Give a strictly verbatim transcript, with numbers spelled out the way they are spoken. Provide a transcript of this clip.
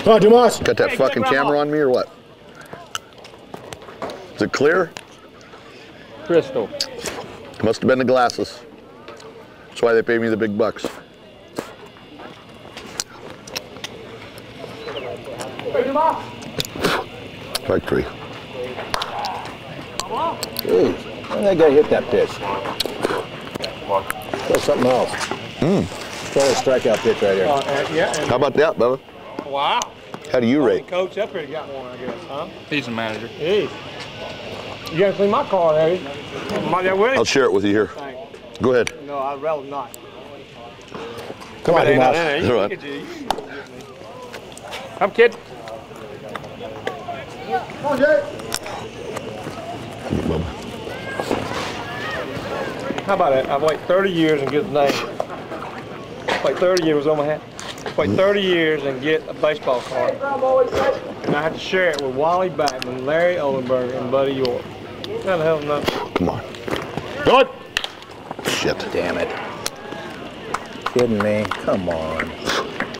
Come on, Dumas. Got that Hey, fucking camera on me or what? Is it clear? Crystal. Must have been the glasses. That's why they pay me the big bucks. Strike three. Jeez, when that guy hit that pitch? That's something else. Mm. It's only a strikeout pitch right here. Uh, and, yeah, and, How about that, Bubba? wow. How do you rate? Coach up here got one, I guess, huh? He's the manager. Hey. You gotta see my card, have you? Am I there with it? I'll share it with you here. Thanks. Go ahead. No, I'd rather not. Come on, Dumas. You All right. can get you. I'm kidding. Come on, Jay. How about that? I've waited thirty years and get his name. Wait thirty years on my hat. Wait thirty years and get a baseball card. And I had to share it with Wally Backman, Larry Oldenburger, and Buddy York. How the hell no? Come on. Good. Shit. Damn it. Kidding me? Come on.